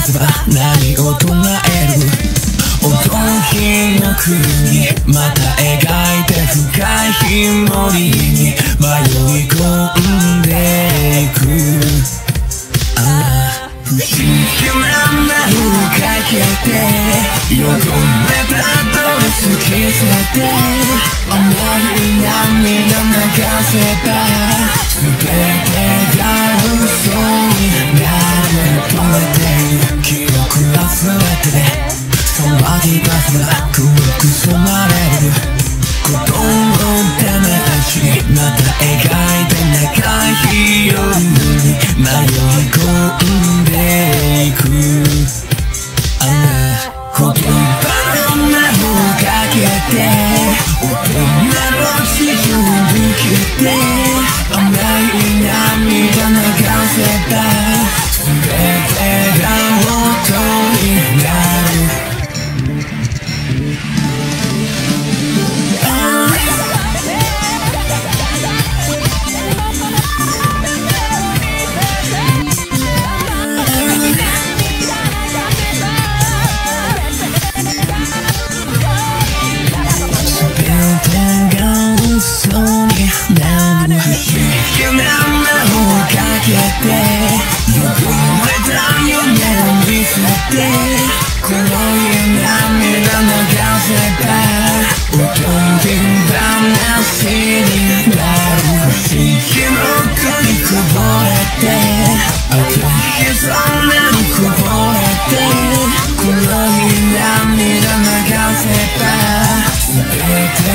せば何を唱える驚きの国にまた描いて深い日のりに迷い込んでいく不思議な目をかけて横目たドレス着せて重い涙流せば全てが嘘になる止めて記憶は全てで騒ぎ出すな黒く染まれる鼓動をためしまた描いて長い日夜に迷い込んでいく言葉の目をかけて大人の地図を抜けて甘い涙流せば全てが元になる黒い涙流せばおとぎ話になる不思議の国こぼれて赤いそんなにこぼれて黒い涙流せば全て